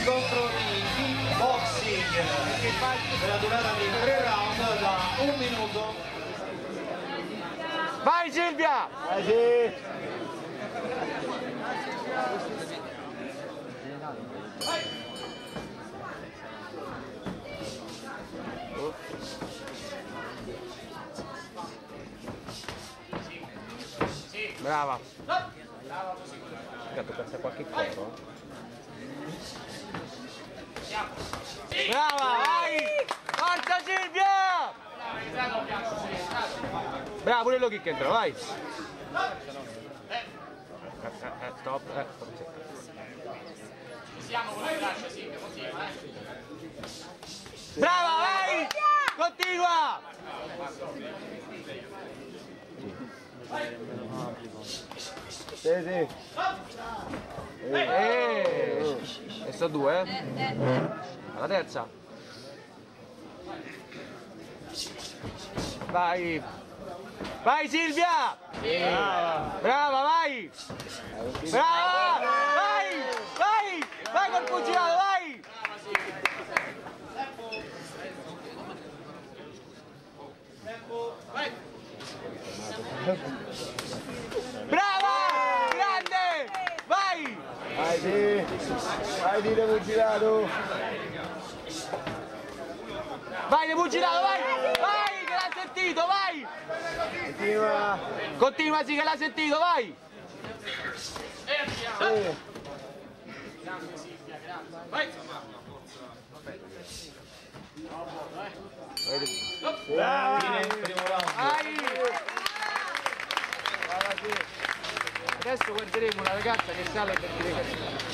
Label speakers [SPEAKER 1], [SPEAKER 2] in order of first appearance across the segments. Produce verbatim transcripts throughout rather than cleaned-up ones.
[SPEAKER 1] incontro di kickboxing per la durata di tre round da un minuto.
[SPEAKER 2] Vai Silvia!
[SPEAKER 3] Vai sì!
[SPEAKER 2] Brava! Gatto, pensa qualche coro? Brava, vai! Forza Silvia! Bravo, pure lo kick entra, vai! Eh, eh, stop, eh, stop.
[SPEAKER 4] Siamo con le braccia, Silvia, continua, eh!
[SPEAKER 2] Brava, vai! Continua!
[SPEAKER 3] Sì, sì.
[SPEAKER 2] Eh, e sto due, eh? Alla terza. Vai! Vai Silvia! Brava! Brava, vai! Brava! Vai! Vai! Vai col pugilato, vai!
[SPEAKER 4] Vai!
[SPEAKER 2] Brava! Grande! Vai!
[SPEAKER 3] Vai sì! Vai di pugilato!
[SPEAKER 2] Vai di pugilato, vai! Vai! Che l'ha sentito, vai!
[SPEAKER 3] Continua!
[SPEAKER 2] Continua, sì che l'ha sentito, vai!
[SPEAKER 4] E andiamo!
[SPEAKER 3] Sì.
[SPEAKER 4] Grande Silvia, grande! Vai!
[SPEAKER 3] Brava!
[SPEAKER 2] Vai! Adesso guarderemo una ragazza che sale per dire che...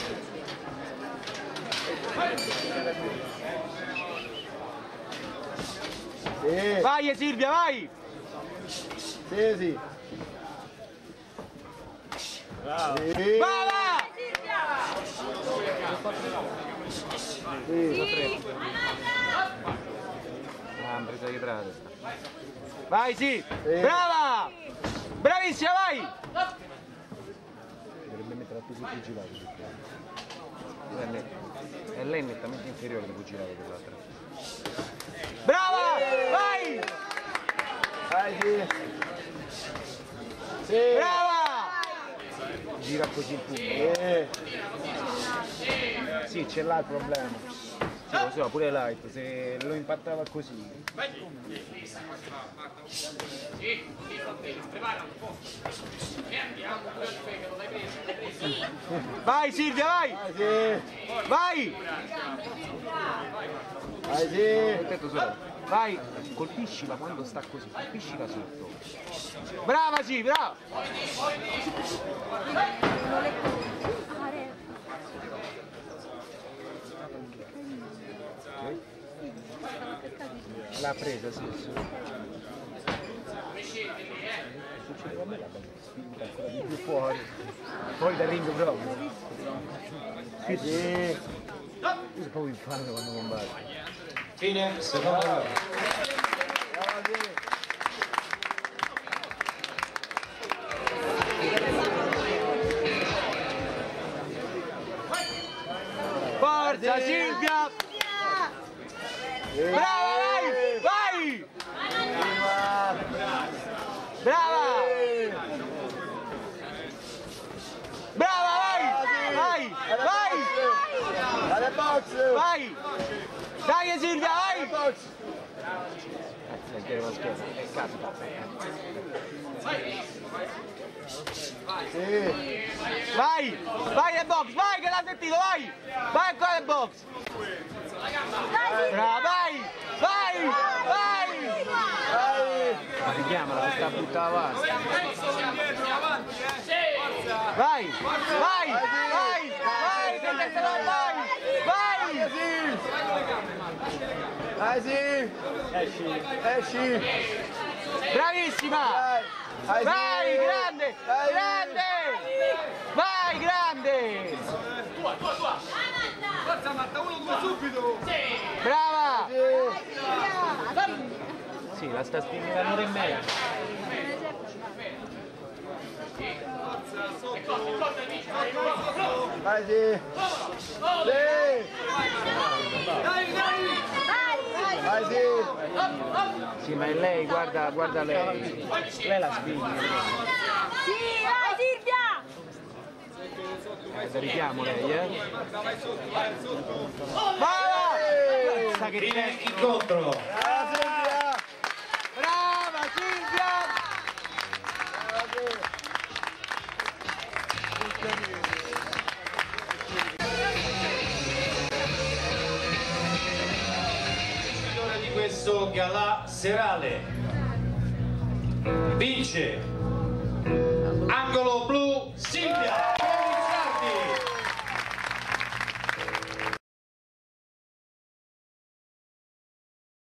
[SPEAKER 3] Sì!
[SPEAKER 2] Vai Silvia, vai!
[SPEAKER 3] Sì, sì! Brava! Sì!
[SPEAKER 2] Brava!
[SPEAKER 3] Sì!
[SPEAKER 2] Ah, presa dietro la testa. Vai, sì! Brava! Bravissima, vai!
[SPEAKER 3] Dovrebbe mettere più sul pugilato.
[SPEAKER 2] È lei nettamente inferiore al pugilato dell'altra. Brava! Vai!
[SPEAKER 3] Vai sì! Sì!
[SPEAKER 2] Brava!
[SPEAKER 3] Gira così il pugno. Sì! Sì, ce l'ha il problema.
[SPEAKER 2] Sì, lo so, pure light, se lo impattava così.
[SPEAKER 4] Sì, sì, prepara un po'. E andiamo, che non l'hai preso, l'hai preso.
[SPEAKER 2] Vai Silvia, vai!
[SPEAKER 3] Vai sì!
[SPEAKER 2] Vai!
[SPEAKER 3] Vai sì!
[SPEAKER 2] Aspetta, solo. Vai, colpiscila quando sta così, colpiscila sotto. Brava, sì, brava! L'ha presa, sì, sì.
[SPEAKER 3] Succedeva a me la spinta ancora di più fuori. Poi da ring proprio. Sì, sì. Io sono proprio infame quando non vado.
[SPEAKER 1] Fine, seconda round.
[SPEAKER 3] Brava sì!
[SPEAKER 2] Forza Silvia! Brava, vai! Vai! Brava! Brava, vai! Vai! Vai!
[SPEAKER 3] Vale box!
[SPEAKER 2] Vai! Dai Silvia, vai!
[SPEAKER 3] Box!
[SPEAKER 2] È caso.
[SPEAKER 3] Sì!
[SPEAKER 2] Vai! Vai nel box, vai che l'ha sentito, vai! Vai ancora nel box! Brava, vai! Vai! Vai!
[SPEAKER 3] Vai!
[SPEAKER 2] Ma richiamala, la sta buttando avanti. Vai! Vai! Vai! Vai! Che te la vai! Vai!
[SPEAKER 3] Vai sì! Esci! Esci!
[SPEAKER 2] Bravissima!
[SPEAKER 3] Vai!
[SPEAKER 2] Vai, grande!
[SPEAKER 3] Vai.
[SPEAKER 2] Grande! Vai, grande!
[SPEAKER 4] Tua, tua, tua! Forza Marta, uno, due, subito! Sì!
[SPEAKER 2] Brava!
[SPEAKER 3] Sì!
[SPEAKER 2] Sì, la sta spingendo all'ora e mezza.
[SPEAKER 3] Vai sì! Sì! Vai Silvia!
[SPEAKER 2] Sì, ma è lei, guarda, guarda lei. Lei la spinge.
[SPEAKER 5] Sì, vai Silvia!
[SPEAKER 2] Da richiamo lei, eh? Vai! Che
[SPEAKER 1] Fine incontro.
[SPEAKER 3] Brava Silvia!
[SPEAKER 2] Brava Silvia!
[SPEAKER 1] Vincitore di questo galà serale vince angolo blu Silvia.